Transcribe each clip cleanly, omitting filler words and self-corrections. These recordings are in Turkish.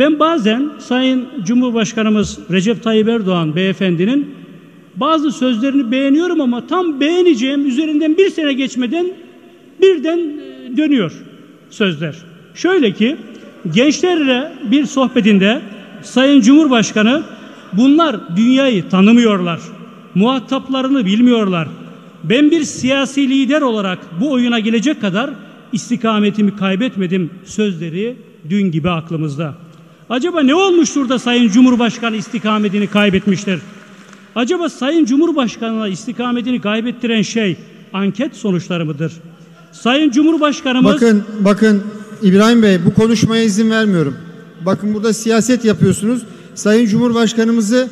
Ben bazen Sayın Cumhurbaşkanımız Recep Tayyip Erdoğan beyefendinin bazı sözlerini beğeniyorum ama tam beğeneceğim üzerinden bir sene geçmeden birden dönüyor sözler. Şöyle ki, gençlerle bir sohbetinde Sayın Cumhurbaşkanı, bunlar dünyayı tanımıyorlar, muhataplarını bilmiyorlar. Ben bir siyasi lider olarak bu oyuna gelecek kadar istikametimi kaybetmedim sözleri dün gibi aklımızda. Acaba ne olmuştur da Sayın Cumhurbaşkanı istikametini kaybetmiştir? Acaba Sayın Cumhurbaşkanı'na istikametini kaybettiren şey anket sonuçları mıdır? Sayın Cumhurbaşkanımız... Bakın İbrahim Bey, bu konuşmaya izin vermiyorum. Bakın burada siyaset yapıyorsunuz. Sayın Cumhurbaşkanımızı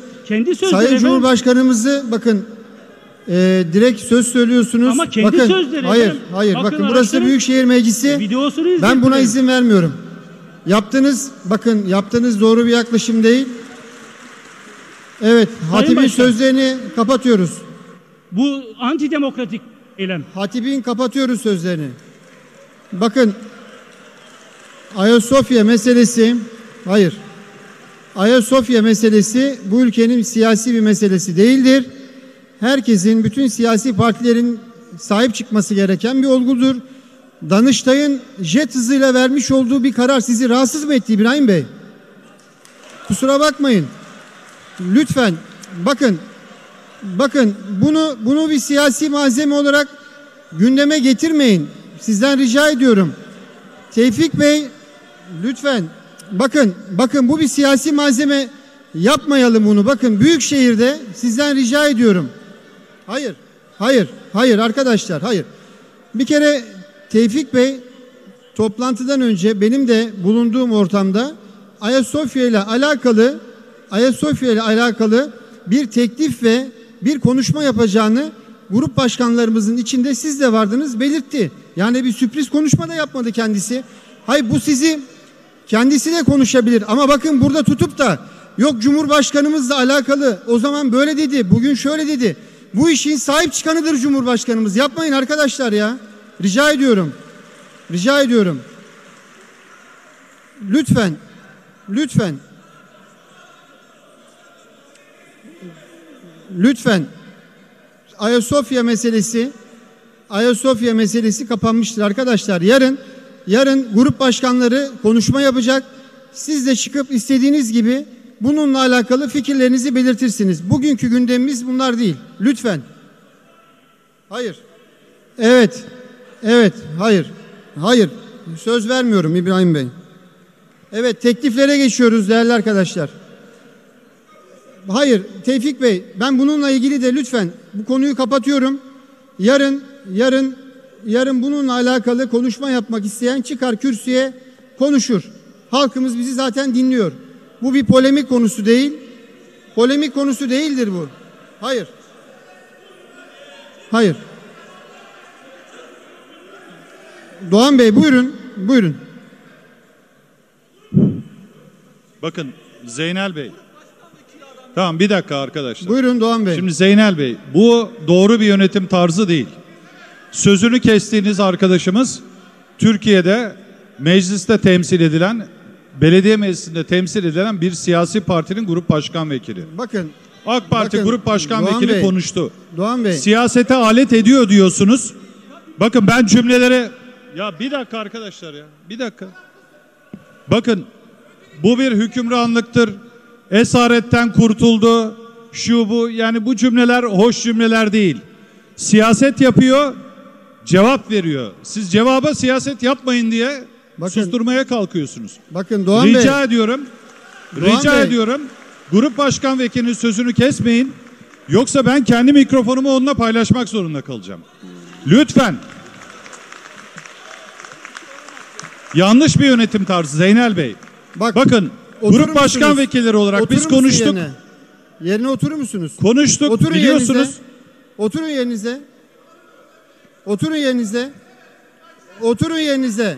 bakın direkt söz söylüyorsunuz. Ama kendi bakın, sözleri. Hayır. Bakın burası Büyükşehir Meclisi. Ben buna izin vermiyorum. Yaptığınız doğru bir yaklaşım değil. Evet, hatibin sözlerini kapatıyoruz. Bu antidemokratik eylem. Hatibin kapatıyoruz sözlerini. Bakın, Ayasofya meselesi, Ayasofya meselesi bu ülkenin siyasi bir meselesi değildir. Herkesin, bütün siyasi partilerin sahip çıkması gereken bir olgudur. Danıştay'ın jet hızıyla vermiş olduğu bir karar sizi rahatsız mı etti İbrahim Bey? Kusura bakmayın. Lütfen bakın bunu bir siyasi malzeme olarak gündeme getirmeyin. Sizden rica ediyorum. Tevfik Bey, lütfen bakın bu bir siyasi malzeme, yapmayalım bunu. Bakın Büyükşehir'de sizden rica ediyorum. Hayır arkadaşlar, hayır. Bir kere Tevfik Bey toplantıdan önce benim de bulunduğum ortamda Ayasofya ile alakalı bir teklif ve bir konuşma yapacağını grup başkanlarımızın içinde siz de vardınız belirtti. Yani bir sürpriz konuşma da yapmadı kendisi. Hayır, bu sizi kendisi de konuşabilir ama bakın burada tutup da yok Cumhurbaşkanımızla alakalı o zaman böyle dedi, bugün şöyle dedi. Bu işin sahip çıkanıdır Cumhurbaşkanımız. Yapmayın arkadaşlar ya. Rica ediyorum. Lütfen. Ayasofya meselesi kapanmıştır arkadaşlar. Yarın grup başkanları konuşma yapacak. Siz de çıkıp istediğiniz gibi bununla alakalı fikirlerinizi belirtirsiniz. Bugünkü gündemimiz bunlar değil. Lütfen. Hayır. Evet. Hayır. Söz vermiyorum İbrahim Bey. Evet, tekliflere geçiyoruz değerli arkadaşlar. Hayır Tevfik Bey, ben bununla ilgili de lütfen bu konuyu kapatıyorum. Yarın bununla alakalı konuşma yapmak isteyen çıkar kürsüye konuşur. Halkımız bizi zaten dinliyor. Bu bir polemik konusu değil. Polemik konusu değildir bu. Hayır. Doğan Bey buyurun. Bakın Zeynel Bey. Tamam, bir dakika arkadaşlar. Buyurun Doğan Bey. Şimdi Zeynel Bey, bu doğru bir yönetim tarzı değil. Sözünü kestiğiniz arkadaşımız Türkiye'de mecliste temsil edilen, belediye meclisinde temsil edilen bir siyasi partinin grup başkan vekili. AK Parti grup başkan vekili Bey, konuştu. Doğan Bey. Siyasete alet ediyor diyorsunuz. Bakın ben cümlelere... Ya bir dakika arkadaşlar ya. Bir dakika. Bakın bu bir hükümranlıktır. Esaretten kurtuldu. Şu bu, yani bu cümleler hoş cümleler değil. Siyaset yapıyor, cevap veriyor. Siz cevaba siyaset yapmayın diye susturmaya kalkıyorsunuz. Bakın Doğan Bey. Rica ediyorum. Grup başkan vekilinin sözünü kesmeyin. Yoksa ben kendi mikrofonumu onunla paylaşmak zorunda kalacağım. Lütfen. Yanlış bir yönetim tarzı Zeynel Bey. Bakın grup başkan vekilleri olarak biz konuştuk. Yerine oturur musunuz? Konuştuk, oturun biliyorsunuz. Oturun yerinize.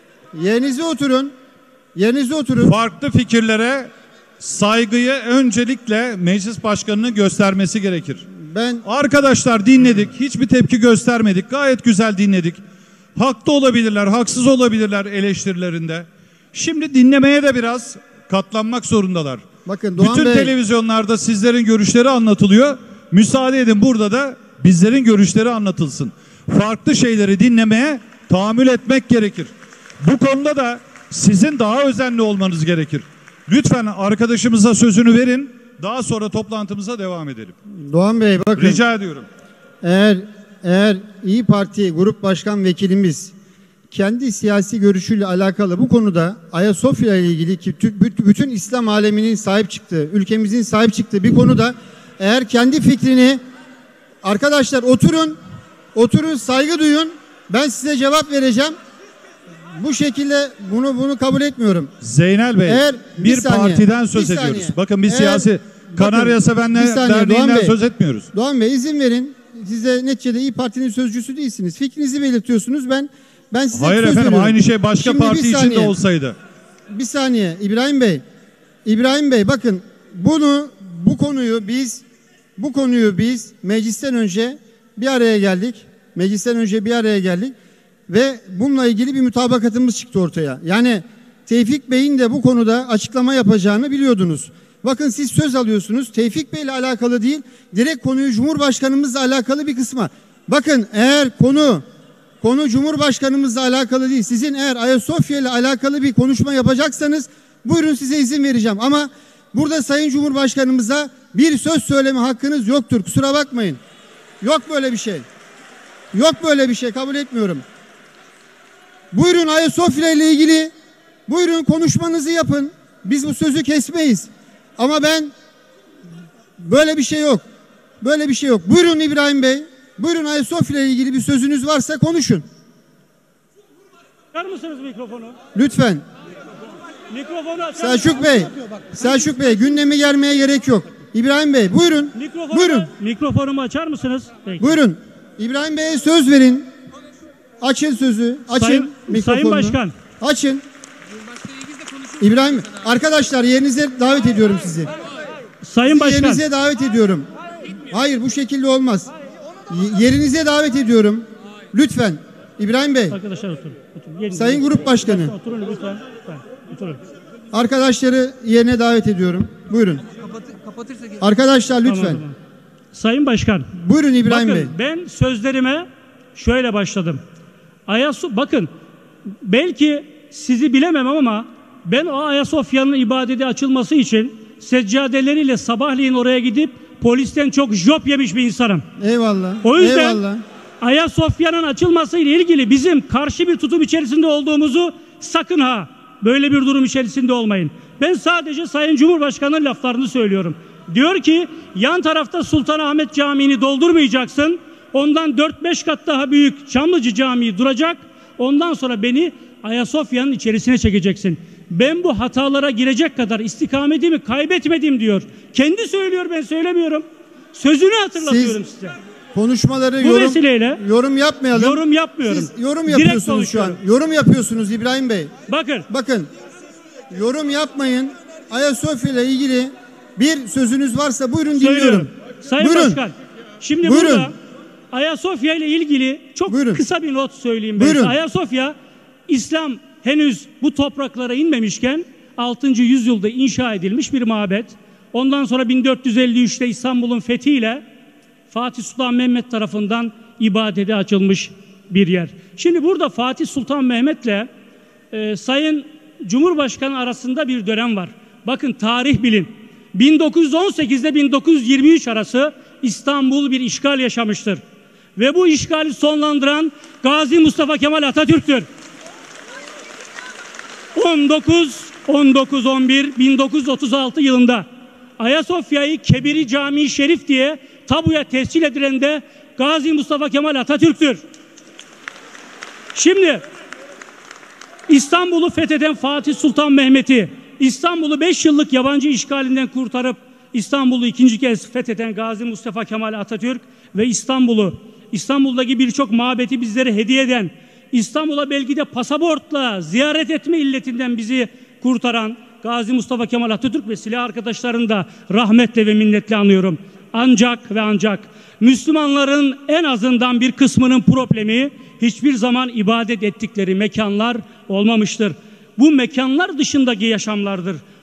Yerinize oturun. Farklı fikirlere saygıyı öncelikle meclis başkanının göstermesi gerekir. Arkadaşlar dinledik, hiçbir tepki göstermedik. Gayet güzel dinledik. Haklı olabilirler, haksız olabilirler eleştirilerinde. Şimdi dinlemeye de biraz katlanmak zorundalar. Bakın Doğan Bütün Bey, televizyonlarda sizlerin görüşleri anlatılıyor. Müsaade edin burada da bizlerin görüşleri anlatılsın. Farklı şeyleri dinlemeye tahammül etmek gerekir. Bu konuda da sizin daha özenli olmanız gerekir. Lütfen arkadaşımıza sözünü verin. Daha sonra toplantımıza devam edelim. Doğan Bey bakın. Rica ediyorum. Eğer İyi Parti Grup Başkan Vekilimiz kendi siyasi görüşüyle alakalı bu konuda Ayasofya ile ilgili ki bütün İslam aleminin sahip çıktığı, ülkemizin sahip çıktığı bir konuda eğer kendi fikrini, arkadaşlar oturun saygı duyun, ben size cevap vereceğim. Bu şekilde bunu kabul etmiyorum. Zeynel Bey, bir partiden söz ediyoruz. Bakın biz siyasi Kanarya Sevenler Derneği'nden söz etmiyoruz. Doğan Bey izin verin. Siz de neticede İyi Parti'nin sözcüsü değilsiniz. Fikrinizi belirtiyorsunuz. Ben size hayır söz efendim, veriyorum. aynı şey başka Şimdi parti için de olsaydı. Bir saniye İbrahim Bey bakın bu konuyu biz meclisten önce bir araya geldik ve bununla ilgili bir mutabakatımız çıktı ortaya. Yani Tevfik Bey'in de bu konuda açıklama yapacağını biliyordunuz. Bakın siz söz alıyorsunuz. Tevfik Bey'le alakalı değil, direkt konuyu Cumhurbaşkanımızla alakalı bir kısma. Bakın eğer konu Cumhurbaşkanımızla alakalı değil, sizin eğer Ayasofya ile alakalı bir konuşma yapacaksanız buyurun, size izin vereceğim. Ama burada Sayın Cumhurbaşkanımıza bir söz söyleme hakkınız yoktur. Kusura bakmayın. Yok böyle bir şey. Yok böyle bir şey. Kabul etmiyorum. Buyurun Ayasofya ile ilgili buyurun konuşmanızı yapın. Biz bu sözü kesmeyiz. Ama böyle bir şey yok. Böyle bir şey yok. Buyurun İbrahim Bey. Buyurun Ayasofya ile ilgili bir sözünüz varsa konuşun. Çıkar mısınız mikrofonu? Lütfen. Mikrofonu açar Selçuk Bey gündemi germeye gerek yok. İbrahim Bey buyurun. Buyurun. Mikrofonumu açar mısınız? Peki. Buyurun. İbrahim Bey'e söz verin. Açın sözü. Açın mikrofonunu. Sayın Başkan. Açın. İbrahim, arkadaşlar yerinize davet ediyorum sizi. Sayın Başkan. Yerinize davet ediyorum. Hayır, bu şekilde olmaz. Yerinize davet ediyorum. Lütfen. İbrahim Bey. Arkadaşlar oturun. Sayın Grup Başkanı. Oturun lütfen. Oturun. Arkadaşları yerine davet ediyorum. Buyurun. Arkadaşlar lütfen. Tamam. Sayın Başkan. Buyurun İbrahim Bey. Ben sözlerime şöyle başladım. Bakın belki sizi bilemem ama ben o Ayasofya'nın ibadete açılması için seccadeleriyle sabahleyin oraya gidip polisten çok job yemiş bir insanım. Eyvallah. O yüzden Ayasofya'nın açılması ile ilgili bizim karşı bir tutum içerisinde olduğumuzu sakın ha böyle bir durum içerisinde olmayın. Ben sadece Sayın Cumhurbaşkanı'nın laflarını söylüyorum. Diyor ki yan tarafta Sultanahmet Camii'ni doldurmayacaksın. Ondan 4-5 kat daha büyük Çamlıca Camii duracak. Ondan sonra beni Ayasofya'nın içerisine çekeceksin. Ben bu hatalara girecek kadar istikametimi kaybetmedim diyor. Kendi söylüyor, ben söylemiyorum. Sözünü hatırlatıyorum size. Konuşmaları yorum yapmayalım. Yorum yapmıyorum. Siz yorum yapıyorsunuz şu an. Yorum yapıyorsunuz İbrahim Bey. Bakın. Yorum yapmayın. Ayasofya ile ilgili bir sözünüz varsa buyurun dinliyorum. Sayın Başkan. Şimdi burada Ayasofya ile ilgili çok kısa bir not söyleyeyim ben. Ayasofya İslam henüz bu topraklara inmemişken 6. yüzyılda inşa edilmiş bir mabet. Ondan sonra 1453'te İstanbul'un fethiyle Fatih Sultan Mehmet tarafından ibadete açılmış bir yer. Şimdi burada Fatih Sultan Mehmet'le Sayın Cumhurbaşkanı arasında bir dönem var. Bakın tarih bilin. 1918 ile 1923 arası İstanbul bir işgal yaşamıştır. Ve bu işgali sonlandıran Gazi Mustafa Kemal Atatürk'tür. 19-11-1936 yılında Ayasofya'yı Kebiri Camii Şerif diye tabuya tescil edilen de Gazi Mustafa Kemal Atatürk'tür. Şimdi İstanbul'u fetheden Fatih Sultan Mehmet'i, İstanbul'u 5 yıllık yabancı işgalinden kurtarıp İstanbul'u ikinci kez fetheden Gazi Mustafa Kemal Atatürk ve İstanbul'daki birçok mabeti bizlere hediye eden, İstanbul'a belki de pasaportla ziyaret etme illetinden bizi kurtaran Gazi Mustafa Kemal Atatürk ve silah arkadaşlarını da rahmetle ve minnetle anıyorum. Ancak ve ancak Müslümanların en azından bir kısmının problemi hiçbir zaman ibadet ettikleri mekanlar olmamıştır. Bu mekanlar dışındaki yaşamlardır.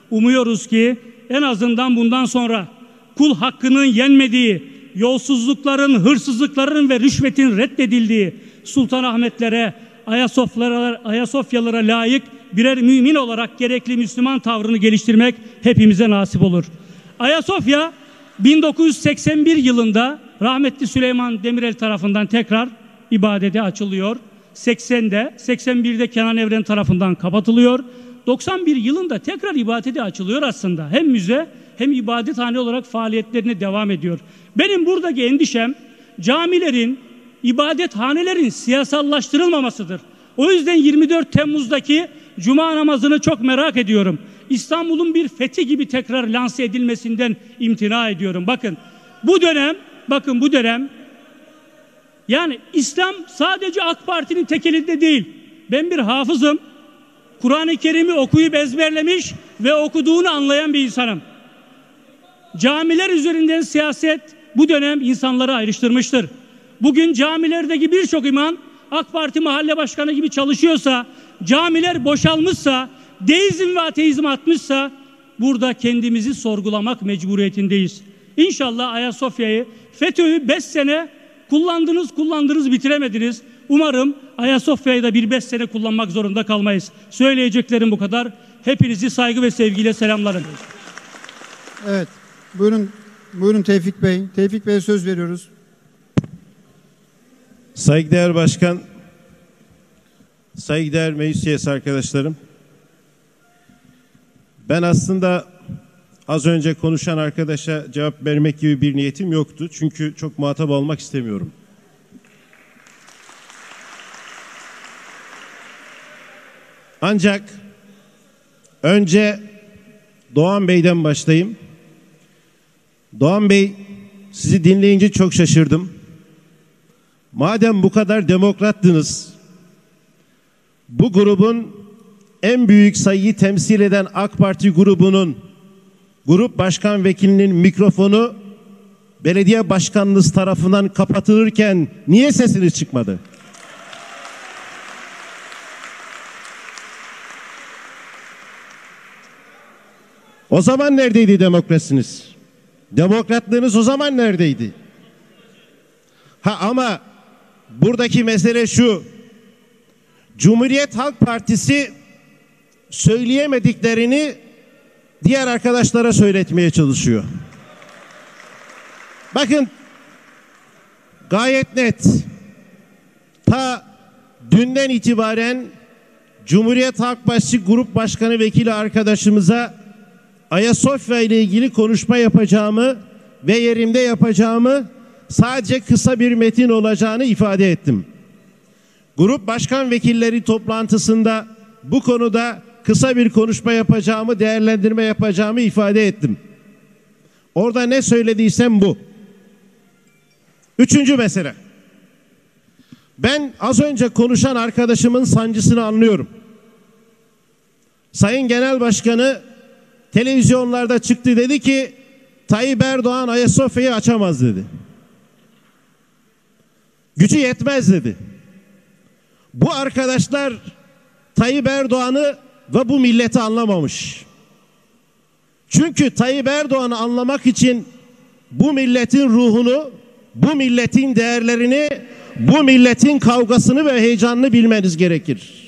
Umuyoruz ki en azından bundan sonra kul hakkının yenmediği, yolsuzlukların, hırsızlıkların ve rüşvetin reddedildiği Sultanahmetlere, Ayasofyalara layık birer mümin olarak gerekli Müslüman tavrını geliştirmek hepimize nasip olur. Ayasofya 1981 yılında rahmetli Süleyman Demirel tarafından tekrar ibadete açılıyor. 81'de Kenan Evren tarafından kapatılıyor. 91 yılında tekrar ibadete açılıyor aslında. Hem müze hem ibadethane olarak faaliyetlerine devam ediyor. Benim buradaki endişem camilerin, ibadethanelerin siyasallaştırılmamasıdır. O yüzden 24 Temmuz'daki Cuma namazını çok merak ediyorum. İstanbul'un bir fethi gibi tekrar lanse edilmesinden imtina ediyorum. Bakın bu dönem yani İslam sadece AK Parti'nin tek elinde değil. Ben bir hafızım. Kur'an-ı Kerim'i okuyup ezberlemiş ve okuduğunu anlayan bir insanım. Camiler üzerinden siyaset bu dönem insanları ayrıştırmıştır. Bugün camilerdeki birçok imam AK Parti mahalle başkanı gibi çalışıyorsa, camiler boşalmışsa, deizm ve ateizm atmışsa burada kendimizi sorgulamak mecburiyetindeyiz. İnşallah Ayasofya'yı, FETÖ'yü 5 sene kullandınız bitiremediniz. Umarım Ayasofya'yı da bir 5 sene kullanmak zorunda kalmayız. Söyleyeceklerim bu kadar. Hepinizi saygı ve sevgiyle selamlarım. Evet. Buyurun Tevfik Bey. Tevfik Bey'e söz veriyoruz. Saygıdeğer Başkan, saygıdeğer meclis üyesi arkadaşlarım. Ben aslında az önce konuşan arkadaşa cevap vermek gibi bir niyetim yoktu. Çünkü çok muhatap olmak istemiyorum. Ancak önce Doğan Bey'den başlayayım. Doğan Bey, sizi dinleyince çok şaşırdım. Madem bu kadar demokrattınız, bu grubun en büyük sayıyı temsil eden AK Parti grubunun grup başkan vekilinin mikrofonu belediye başkanınız tarafından kapatılırken niye sesiniz çıkmadı? O zaman neredeydi demokrasiniz? Demokratlığınız o zaman neredeydi? Ama buradaki mesele şu: Cumhuriyet Halk Partisi söyleyemediklerini diğer arkadaşlara söyletmeye çalışıyor. Bakın, gayet net. Ta dünden itibaren Cumhuriyet Halk Partisi Grup Başkanı Vekili arkadaşımıza Ayasofya ile ilgili konuşma yapacağımı ve yerimde yapacağımı, sadece kısa bir metin olacağını ifade ettim. Grup başkan vekilleri toplantısında bu konuda kısa bir konuşma yapacağımı, değerlendirme yapacağımı ifade ettim. Orada ne söylediysem bu. Üçüncü mesele. Ben az önce konuşan arkadaşımın sancısını anlıyorum. Sayın Genel Başkanı televizyonlarda çıktı, dedi ki Tayyip Erdoğan Ayasofya'yı açamaz dedi. Gücü yetmez dedi. Bu arkadaşlar Tayyip Erdoğan'ı ve bu milleti anlamamış. Çünkü Tayyip Erdoğan'ı anlamak için bu milletin ruhunu, bu milletin değerlerini, bu milletin kavgasını ve heyecanını bilmeniz gerekir.